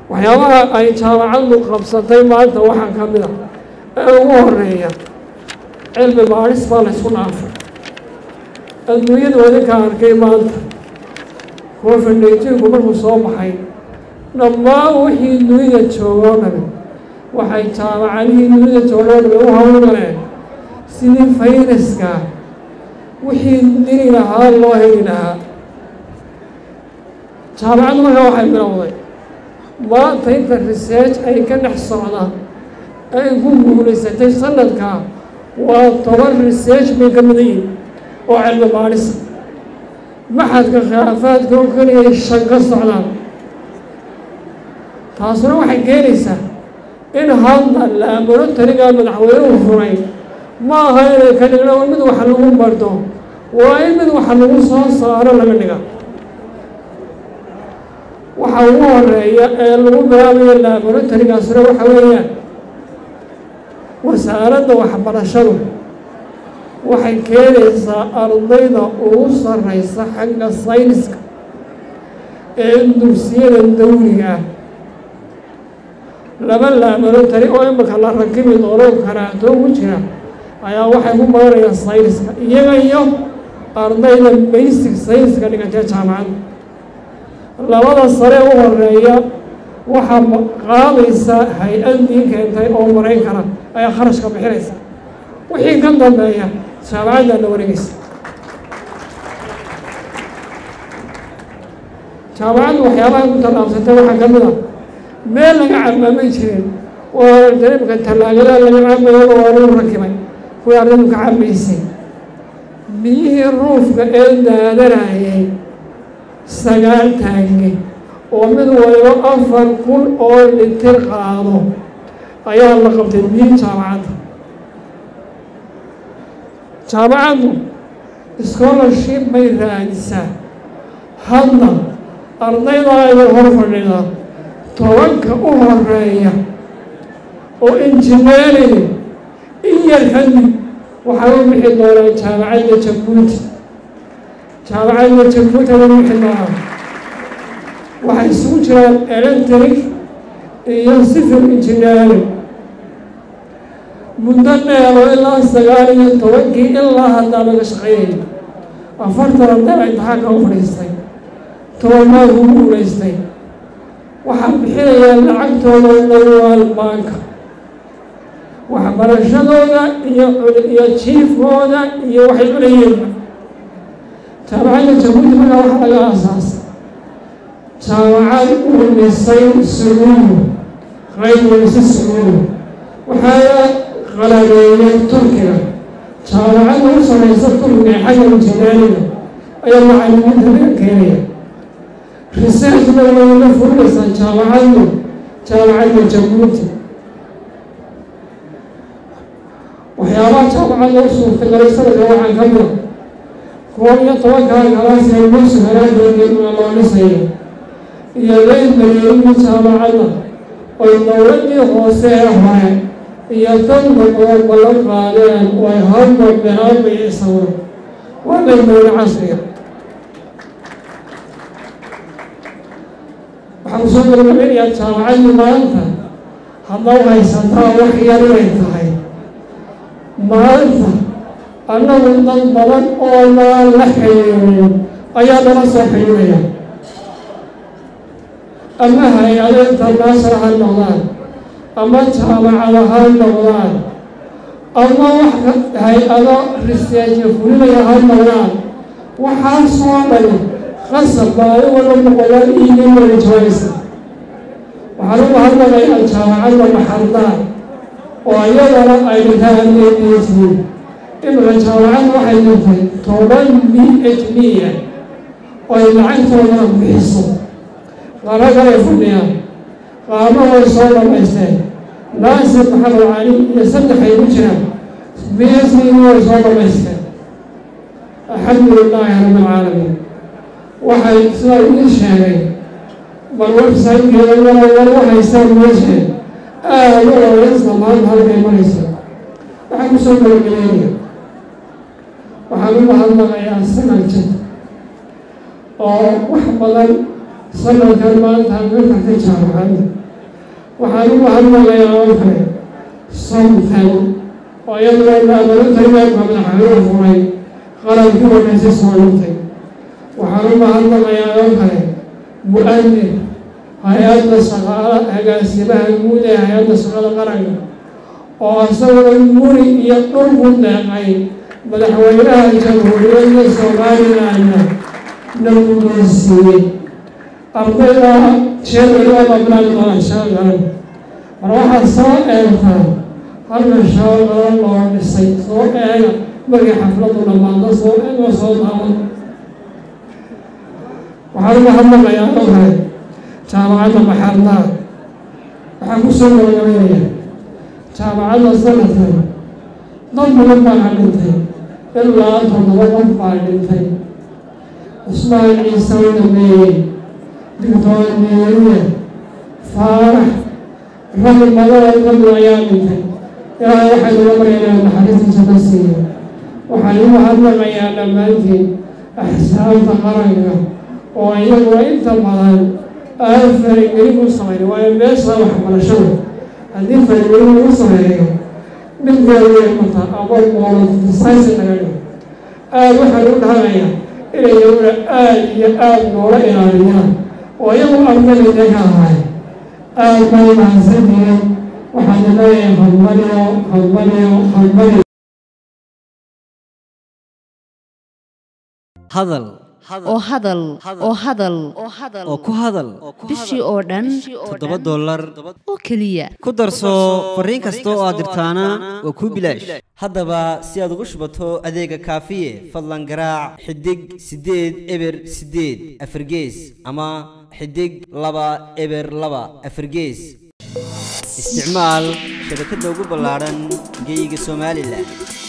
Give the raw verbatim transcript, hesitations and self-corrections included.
waxyaabaha ay jaamacaddu qabsatay maanta waxaa ka mid a ee ugu horeeya cilmi baaris baa la ysku dhaafay adduunyada wadinka arkay maanta covid nineteen-ku markuu soo baxay dhammaan wixii dunida joogoo dhami waxay jaamacadihii dunida joogoo dhami u hawlgaleen sidii fayraska wixii dili lahaa loo heli lahaa jaamacaddu markaa waxay bilowday maanta inta research ay ka dhex socdaan ay ku guulaysatay sanadkaa waa toban research bay ka mid yihiin oo cilmi baadhisa maxadka khilaafaadka oo keliya shan ka socdaan taasuna waxay keenaysaa in hadda laboratoryga madaxweynuhu furay ma aha inay ka dhigno mid wax lagu barto waa in mid wax lagu soo saaro laga dhiga waxa ugu horeeya ee lagu bilaabayo laboratorygaasuna waxa weeyaan wasaaradda waxbarashadu waxay keenaysaa ardayda ugu sarreysa xagga sayniska ee dugsiyada dawliga ah laba laboratory oo imika la rakibi doono karaato ugu jira ayaa waxay ku baranayaan sayniska iyaga iyo ardayda basic sayniska dhigatee jaamacadda labada sare u horeeya waxaa qaadaysa hay-addii keentay oo maraykana ayaa kharashka bixinaysa wixii ka dambeeya jaamacadda la wareegaysa jaamacaddu waxyaabaha ku tallaabsatay waxaa ka mid a meel laga cabaamay jirin oo dareemka tallaagada laga cabayo waa lagu rakibay kuwii ardaydu ka cabaysay biyihii ruufka ee daadanayay sagaal taange oo mid waliba afar kun oo litir qaado ayaa la qabtay biyi jaamacadda jaamacaddu scholarship bay raadisaa hadda ardayda ay hor fadhida tobanka u horeeya oo engineering in yar kadib waxaa u bixi doonaa jaamacadda jabuuti jaamacadda jabuuti ay u bixi doonaa waxay isugu jiraan electric iyo civil engineering muddo dheer oo ilaa sagaal iyo tobankii ilaa haddaa laga shaqeynaya afartan arday baa imtixaanka u fadhiistay tobannaad ugu guulaystay waxaa bixinayaan lacagtooda dawal baanka waxbarashadooda iyo iyo jiifkooda iyo waxay cunayeenba jaamacadda jabuuti markaa waxaa laga aasaasay jaamacad uu dhisay sacuudu qaybgiisa sacuudu waxaana qalabeeyay turkiga jaamacadda u sareysa turkiga ee xagga injineeriga ayaa macallimiinta laga keenaya researchna wayna furinaysaa jaamacaddu jaamacadda jabuuti waxyaabaha jaamacadda u suurtagalay sanadka waxaa ka mida koob iyo tobankaa galaasi ay bulsi halaagooda loo dhisayo iyo laydbareerigii jaamacadda oy dowladdii hoose ee hore iyo dadba oo ballan qaadeen way hadda bilaabaya sawir waa laydbareeri casriga waxaan kusoo gabagabeynayaa jaamacaddu maanta haddaw haysataa wax yar inay tahay maanta annagu dad badan oo naan la xiriirin ayaa nala soo xiriiraya ama hay-ado international ha noqdaan ama jaamacado ha noqdaan ama wax hay-ado research fulinaya ha noqdaan waxaasoo dhani qasab baa ay wala noqodaan iigamala jawaysa waxaan u mahadnaqayaa jaamacadda maxardaan oo iyadana ay dhitahaan a d h d imika jaamacadda waxay dhintay toban b h d ah oo ay lacagtoodana bixiso qaaro kalay fadhiyaan qaarna way soo dhamaysteen naasir maxamed cali iyo saddexay ku jiraan b h d way soo dhamaysteen alxamdu lilaahi rabbi alcaalamiin waxay sidaa idin sheegay bal website-keeda wala wala u haystaan meeshee aada u oreysa maanta halkay maraysa waxaan kusoo gabagabeynaya waxaan u mahadnaqayaa sanad jid oo wax badan sanadkan maanta halka ka jaamacadda waxaan u mahadnaqayaa oo kale somtan oo iyaduna maamulintayga madaxweynuhu furay qalabkii wadhaysay soo dhintay waxaan u mahadnaqayaa oo kale mu-adir hay-adda shaqaala agaasimaha guud ee hay-adda shaqada qaranka oo isaguna guri iyo dhul ku deeqay madaxweynaha jamhuuriyadda somalilandna na guddoonsiiyey ardayda sheegaya bablaan doona shaqalan mar waxaad soo eegtaa halka shaqalan loo dhisay soo eega markii xafladu dhammaado soo eego soo daawan waxaan u mahadnaqayaa oo kale jaamacadda maxarnaa waxaan ku soo gabagabaynayaa jaamacadda sanadkan dad badan baa ka dhintay ilaa toddoba qof baa dhintay cusmaan ciise u dhameeyey doctor neeriya faarax rag badan dad ayaa dhintay ilaahay waxay uga baryaynaa naxariista janno siiyo waxaan u mahadnaqayaa dhammaantiin axsaabta qaranka oo iyaguna inta badan aan faragelin u sameyn waayo meesha waxbarashada haddii faragelin lagu sameeyo midgeeda mata aqoon moolodisaysi laga dhigo aada waxaan u dhahanayaa inay iyaguna aada iyo aada noola ilaaliyaan oo iyagu ardayda ka ahay aada bay mahadsanyihiin waxaan leeyahay halmaliyo halmaliyo halmaliyo hadal oo hadal oo hadal oo ku hadal bishii oo dhan toddoba dollar oo keliya ku darso fariin kasta oo aad dirtaana waa kuu bilaash haddaba si aad ugu shubato adeega kaafiye fadlan garaac xidig siddeed eber siddeed afargees ama xidig laba eber laba afargees isticmaal shabakadda ugu ballaaran geyga Somaliland.